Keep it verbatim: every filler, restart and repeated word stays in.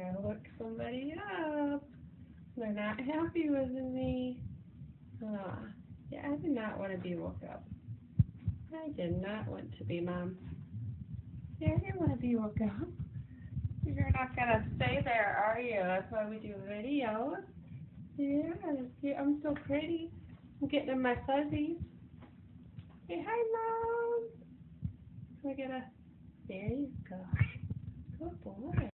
I look somebody up. They're not happy with me. Ah, yeah, I did not want to be woke up. I did not want to be, Mom. Yeah, I didn't want to be woke up. You're not going to stay there, are you? That's why we do videos. Yeah, see, I'm so pretty. I'm getting in my fuzzies. Say hi, Mom. We gotta, there you go. Good boy.